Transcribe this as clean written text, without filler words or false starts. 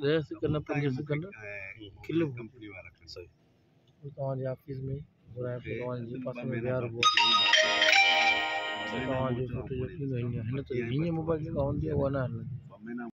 ॾह second 5 second clip सही तव्हांजे ऑफिस में घुराए पोइ तव्हांजे पासे में बीहारबो तव्हांजो फोटो जो हिन त हीअं मोबाइल जेका हूंदी आहे उहा न हलंदी।